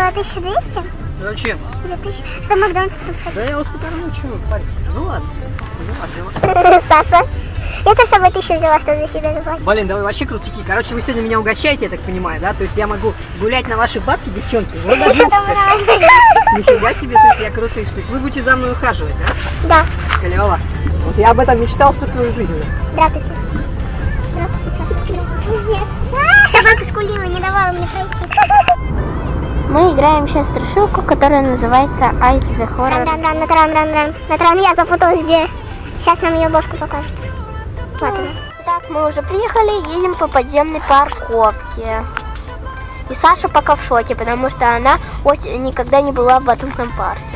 было 1200? Зачем? 2000. Что в Макдональдс потом сходить? Да я вот купил, чего, парень. Ну ладно. Саша, я тоже с собой 1000 взяла, что за себя заплатить. Блин, да вы вообще крутики. Короче, вы сегодня меня угощаете, я так понимаю, да? То есть я могу гулять на ваши бабки, девчонки. Вот даже нифига себе, то есть я крутый. То есть вы будете за мной ухаживать, а? Да. Клево. Вот я об этом мечтал всю свою жизнь. Здравствуйте. Здравствуйте. Собака скулила, не давала мне пройти. Мы играем сейчас в страшилку, которая называется Ice the Horror. На тран, я запуталась где. Сейчас нам ее бошку покажет. Вот она. Так, мы уже приехали, едем по подземной парковке. И Саша пока в шоке, потому что она никогда не была в батутном парке.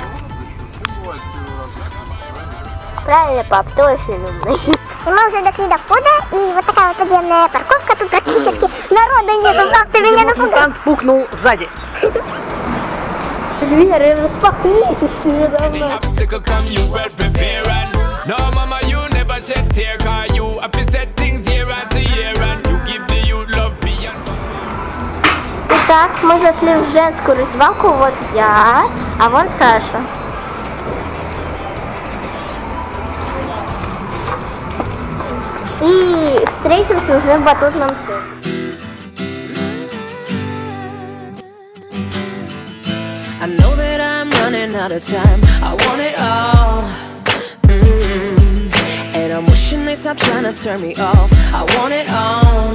Правильно, пап, ты очень умный. И мы уже дошли до входа, и вот такая вот подземная парковка, тут практически народа нету, пап, ты меня напугал. Мутант пукнул сзади. Дверь, распахните себе давно. Итак, мы зашли в женскую раздевалку, вот я, а вон Саша. И встретимся уже в батутном цирке. I know that I'm running out of time. I want it all. And I'm wishing they stop trying to turn me off. I want it all.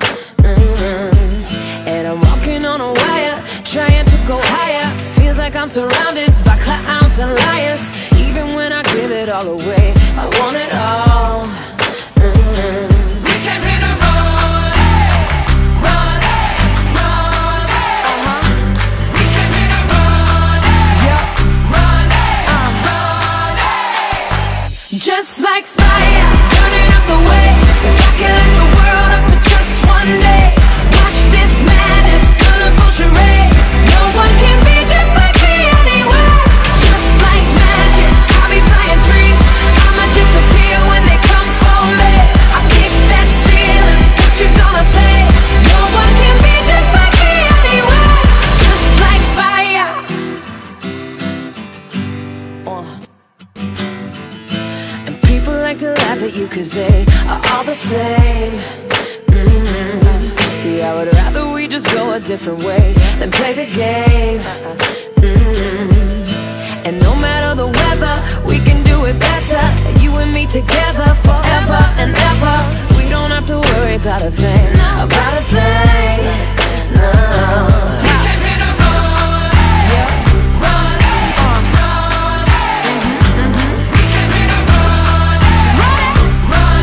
And I'm walking on a wire, trying to go higher. Feels like I'm surrounded by clowns and liars. Even when I give it all away, I want it all. We came here to run, run, run. We came here to run, run, run. Just like fire, burning up the way. If I could light the world up for just one day, watch this madness, colorful charade. No one can be just like me anywhere. Just like magic, I'll be flying free. I'ma disappear when they come for me. I kick that ceiling, what you gonna say? No one can be just like me anywhere. Just like fire. And people like to laugh at you 'cause they are all the same. See, I would rather we just go a different way than play the game. And no matter the weather, we can do it better. You and me together forever and ever. We don't have to worry about a thing, about a thing. No. We came here to run, run, run. We came here to run, run,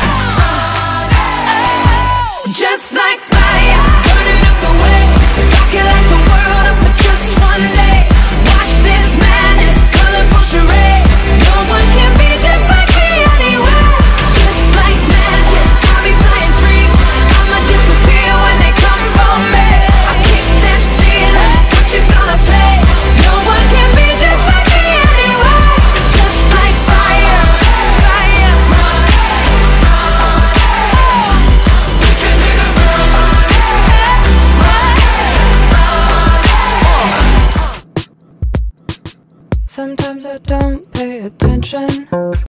run. Just like fire, burning up the way. If I could light the world up for just one day, watch this madness, colorful charade. No one can be just like me anywhere. Just like magic, I'll be flying free. I'ma disappear when they come for me. I kick that ceiling, what you gonna say? No one can be just like me anywhere. Just like fire, fire, run, run. We came here to run, run, run. Sometimes I don't pay attention.